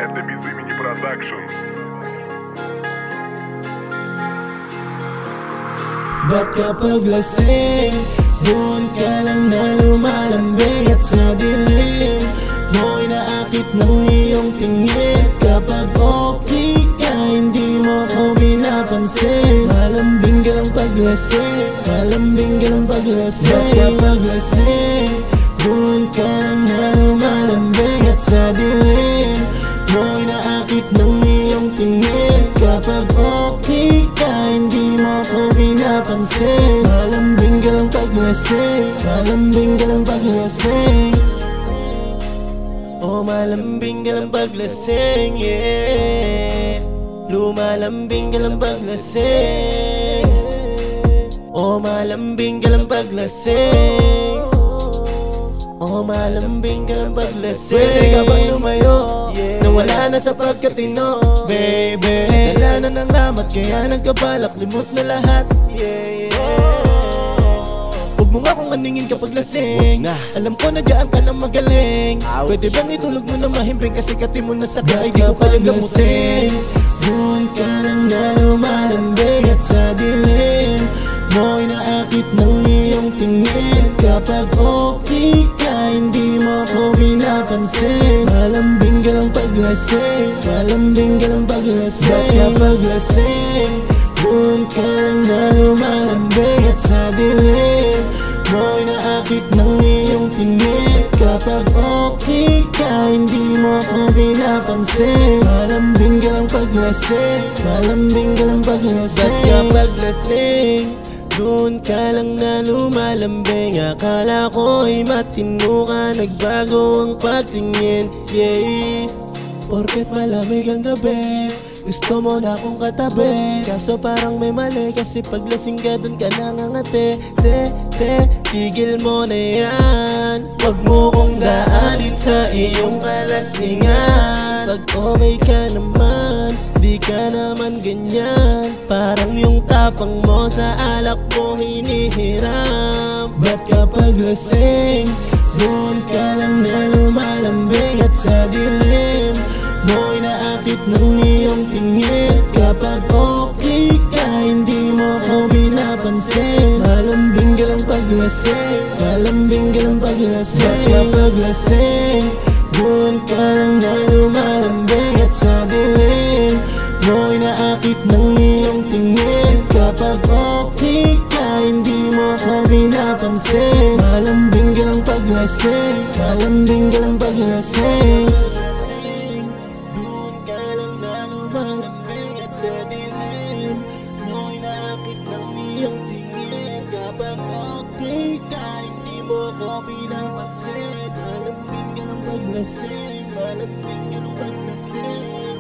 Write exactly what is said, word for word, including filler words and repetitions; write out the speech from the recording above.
Это без имени продакшн. Ba't kapag lasing, doon ka lang na lumalambing at sa dilim mo'y naakit ng iyong tingin. Kapag okay ka, hindi mo ko pinapansin. Malambing ka lang paglasing, malambing ka lang paglasing. Ba't kapag lasing, doon ka lang na lumalambing at sa dilim mo'y naakit ng iyong tingin. Kapag okay ka, hindi mo ko pinapansin. Malambing ka lang paglasing, malambing ka lang paglasing. Oh, malambing ka lang paglasing, yeah. Lumalambing ka lang paglasing. Oh, malambing ka lang paglasing. Oh, malambing ka lang paglasing. Pwede ka bang lumayo? Yeah. Nawala na sa pagkatino, baby. Dala na ng lamat kaya nagkabalak, limot na lahat. Yeah, yeah. Huwag mo nga kung aningin kapag lasing. Alam ko na dyan ka lang magaling. Ouch. Pwede bang itulog mo na mahimbing kasi kati mo na sakay, di ko kayang gamutin. Doon ka lang na lumalambing at sa dilim mo'y naakit ng iyong tingin. Kapag okay ka, hindi mo ko pinapansin. Malambing ka lang paglasing, malambing ka lang paglasing. Ba't kapag lasing, doon ka lang na lumalambing at sa dilim mo'y naakit ng iyong tingin. Kapag okay ka, hindi mo ko pinapansin. Malambing ka lang paglasing, malambing ka lang paglasing. Ba't kapag lasing, doon ka lang na lumalambing. Akala ko ay matino ka, nagbago ang pagtingin, yeah. Porket malamig ang gabi, gusto mo na akong katabi. Kaso parang may mali kasi pag lasing ka dun ka nangangati. Te, te, tigil mo na yan. Wag mo kong daanin sa iyong kalasingan. Pag okay ka naman, di ka naman ganyan. Parang yung tapang mo sa alak mo hinihiram. Ba't kapag lasing, doon ka lang na lumalambing at sa dilim mo'y naakit ng iyong tingin. Kapag okay ka, hindi mo ko pinapansin. Malambing ka lang paglasing, malambing ka lang paglasing. Ba't kapag lasing, doon ka lang na lumalambing at sa dilim mo'y naakit ng iyong tingin. Kapag okay ka, hindi mo ko pinapansin. Malambing ka lang paglasing, malambing ka lang paglasing. Doon ka lang na lumalambing at sa dilim mo'y naakit ng iyong tingin. Kapag okay ka, hindi mo ko pinapansin. Malambing ka lang paglasing, malambing ka lang paglasing.